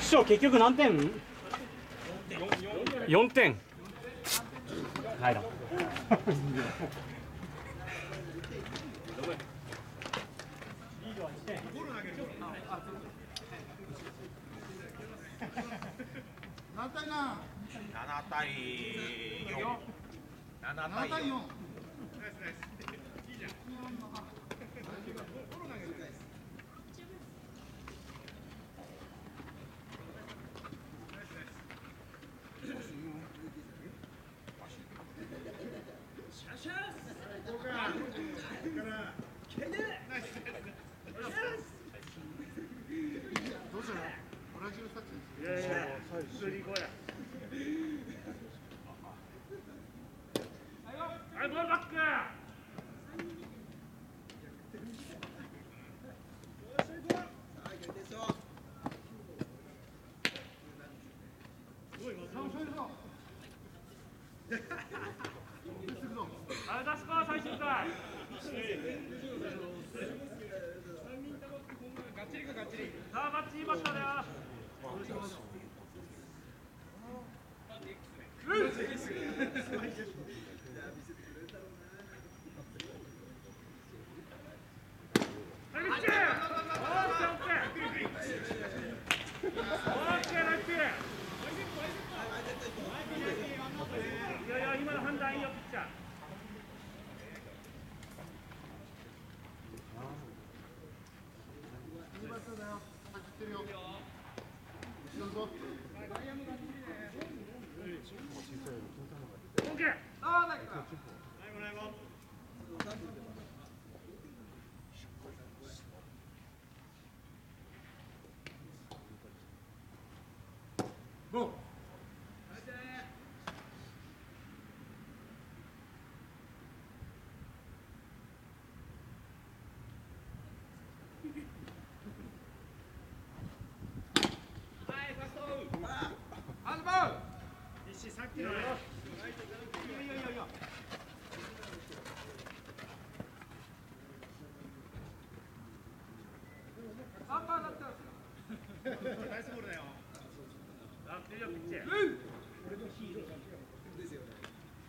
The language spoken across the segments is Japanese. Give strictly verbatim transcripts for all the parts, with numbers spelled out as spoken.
師匠結局何点？よんてん。はいだ。 何対何？ なな対よん。なな対よん。 どうしたの？ブラジルタッチ。 いやいや、普通に行こうや。はい、ボールバック。あれ出すか、最終回。さあ、バッチリバッターだよ。いやいや、今の判断いいよ、ピッチャー。 いいバッターだよ。走ってるよ。後ろぞ。 オッケー。ああ、ないか。 ゴー。 さっきのよ。アンパーだったんですよ。ナイスボールだよ。あ、いいよ、ピッチ。俺のヒーローですよね。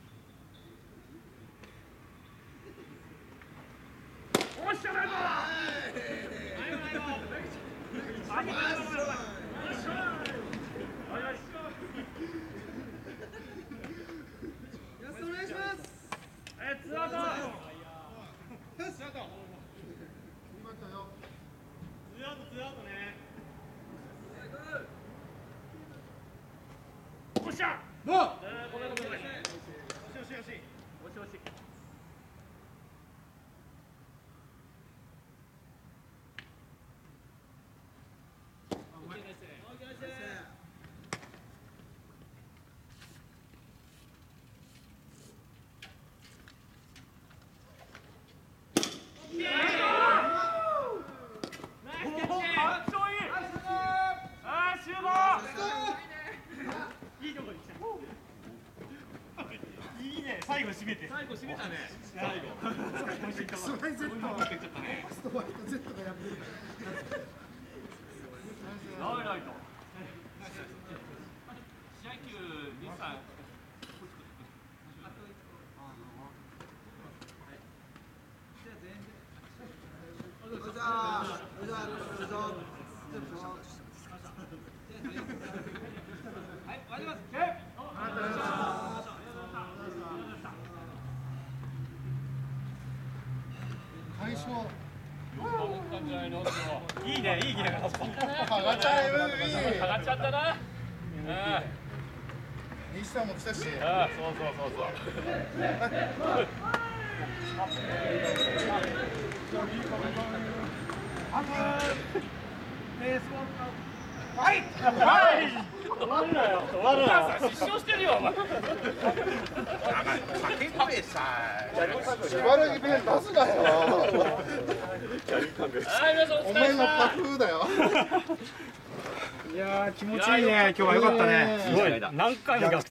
おっしゃないぞ。はいはいはい。あげてるぞ。よっしゃ。はいはい。お願いします。え、ツーアウト。ツーアウト。 いいバッターよ。 ツーアウト、ツーアウトね。おっしゃ。 ゴー。 えー、ごめんごめんごめん。押し押し押し。押し押し。最後締めて。最後締めたね。最後。 スワイ Z。ストワイト Z がやってるから。 ライライト。試合球にさん。はい、終わります。 大将。 いいね、いいギアが上がった。 上がっちゃう。 上がっちゃったな。 西さんも来たし。 ああ、そうそうそうそう。 はい。 はい。終わるなよ。終わるなよ。 失笑してるよ、お前。 かけ声さ。 しばらく弁出すなよ。お前のパフだよ。 いやー、気持ちいいね。今日は良かったね。すごい。何回も逆